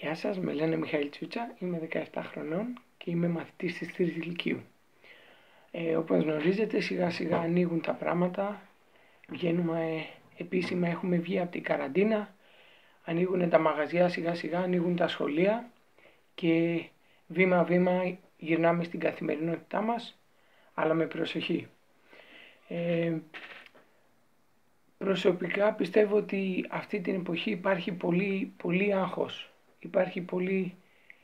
Γεια σας, με λένε Μιχαήλ Τσούτσα, είμαι 17 χρονών και είμαι μαθητής της 3ης Λυκείου. Όπως γνωρίζετε, σιγά σιγά ανοίγουν τα πράγματα, βγαίνουμε επίσημα, έχουμε βγει από την καραντίνα, ανοίγουν τα μαγαζιά σιγά σιγά, ανοίγουν τα σχολεία και βήμα βήμα γυρνάμε στην καθημερινότητά μας, αλλά με προσοχή. Προσωπικά πιστεύω ότι αυτή την εποχή υπάρχει πολύ άγχος, υπάρχει πολύ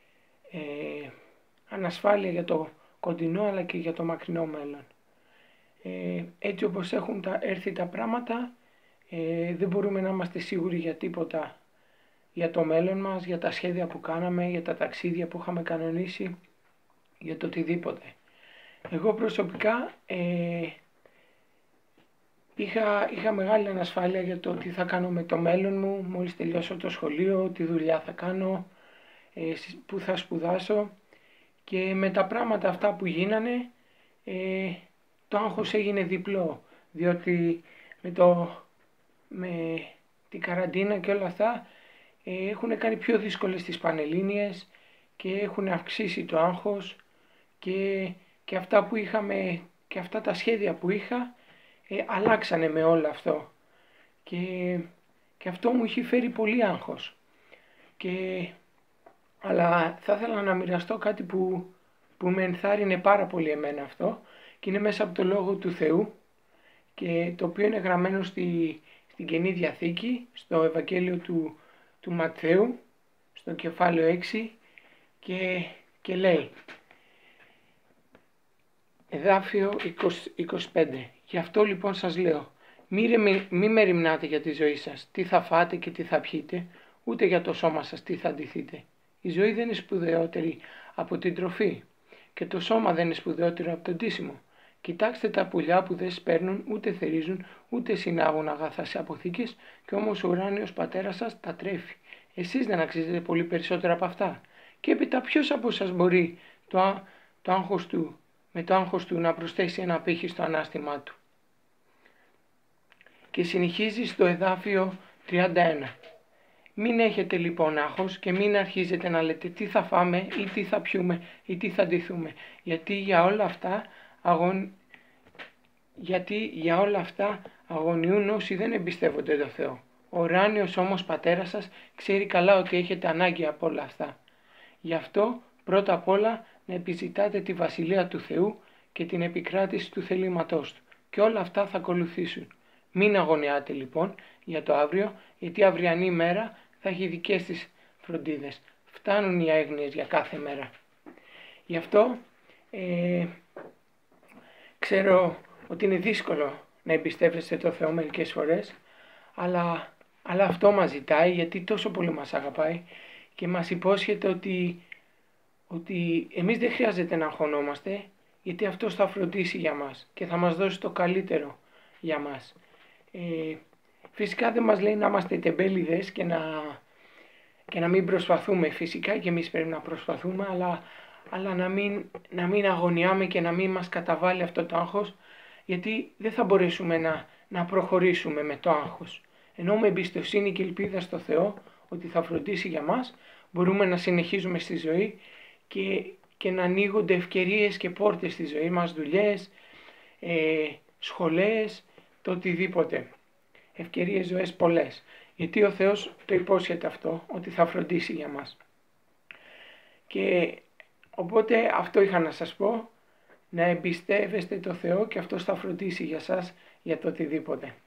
ανασφάλεια για το κοντινό αλλά και για το μακρινό μέλλον. Έτσι όπως έχουν έρθει τα πράγματα, δεν μπορούμε να είμαστε σίγουροι για τίποτα, για το μέλλον μας, για τα σχέδια που κάναμε, για τα ταξίδια που είχαμε κανονίσει, για το οτιδήποτε. Εγώ προσωπικά είχα μεγάλη ανασφάλεια για το τι θα κάνω με το μέλλον μου, μόλις τελειώσω το σχολείο, τι δουλειά θα κάνω, που θα σπουδάσω, και με τα πράγματα αυτά που γίνανε το άγχος έγινε διπλό, διότι με την καραντίνα και όλα αυτά έχουν κάνει πιο δύσκολες τις Πανελλήνιες και έχουν αυξήσει το άγχος και αυτά που είχαμε και αυτά τα σχέδια που είχα αλλάξανε με όλο αυτό και αυτό μου έχει φέρει πολύ άγχος. Αλλά θα ήθελα να μοιραστώ κάτι που με ενθάρρυνε πάρα πολύ εμένα αυτό, και είναι μέσα από το Λόγο του Θεού, και το οποίο είναι γραμμένο στην Καινή Διαθήκη, στο Ευαγγέλιο του Ματθαίου, στο κεφάλαιο 6, και λέει, εδάφιο 25. Γι' αυτό λοιπόν σας λέω, μη μεριμνάτε για τη ζωή σας, τι θα φάτε και τι θα πιείτε, ούτε για το σώμα σας τι θα ντυθείτε. Η ζωή δεν είναι σπουδαιότερη από την τροφή και το σώμα δεν είναι σπουδαιότερο από το ντύσιμο. Κοιτάξτε τα πουλιά που δεν σπέρνουν, ούτε θερίζουν, ούτε συνάγουν αγαθά σε αποθήκες, και όμως ο ουράνιος πατέρας σας τα τρέφει. Εσείς δεν αξίζετε πολύ περισσότερα από αυτά? Και έπειτα ποιος από σας μπορεί με το άγχος του να προσθέσει ένα πύχη στο ανάστημά του? Και συνεχίζει στο εδάφιο 31. Μην έχετε λοιπόν άγχος και μην αρχίζετε να λέτε τι θα φάμε ή τι θα πιούμε ή τι θα ντυθούμε, γιατί για όλα αυτά αγωνιούν όσοι δεν εμπιστεύονται το Θεό. Ο ουράνιος όμως πατέρας σας ξέρει καλά ότι έχετε ανάγκη από όλα αυτά. Γι' αυτό πρώτα απ' όλα να επιζητάτε τη Βασιλεία του Θεού και την επικράτηση του θελήματός του, και όλα αυτά θα ακολουθήσουν. Μην αγωνιάτε λοιπόν για το αύριο, γιατί η αυριανή μέρα θα έχει δικές της φροντίδες. Φτάνουν οι άγνοιες για κάθε μέρα. Γι' αυτό ξέρω ότι είναι δύσκολο να εμπιστεύεστε το Θεό μερικές φορές, αλλά αυτό μας ζητάει, γιατί τόσο πολύ μας αγαπάει και μας υπόσχεται ότι εμείς δεν χρειάζεται να αγχωνόμαστε, γιατί αυτός θα φροντίσει για μας και θα μας δώσει το καλύτερο για μας. Φυσικά δεν μας λέει να είμαστε τεμπέληδες και να μην προσπαθούμε. Φυσικά και εμείς πρέπει να προσπαθούμε, αλλά να μην αγωνιάμε και να μην μας καταβάλει αυτό το άγχος, γιατί δεν θα μπορέσουμε να προχωρήσουμε με το άγχος. Ενώ με εμπιστοσύνη και ελπίδα στο Θεό ότι θα φροντίσει για μας, μπορούμε να συνεχίζουμε στη ζωή και να ανοίγονται ευκαιρίες και πόρτες στη ζωή μας, δουλειές, σχολές, το οτιδήποτε. Ευκαιρίες ζωές πολλές, γιατί ο Θεός το υπόσχεται αυτό, ότι θα φροντίσει για μας. Και οπότε αυτό είχα να σας πω, να εμπιστεύεστε το Θεό και αυτός θα φροντίσει για σας για το οτιδήποτε.